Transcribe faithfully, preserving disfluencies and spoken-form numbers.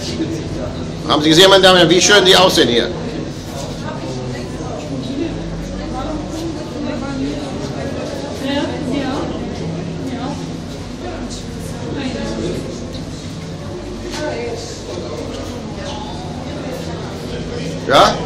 Haben Sie gesehen, meine Damen und Herren, wie schön die aussehen hier? Ja?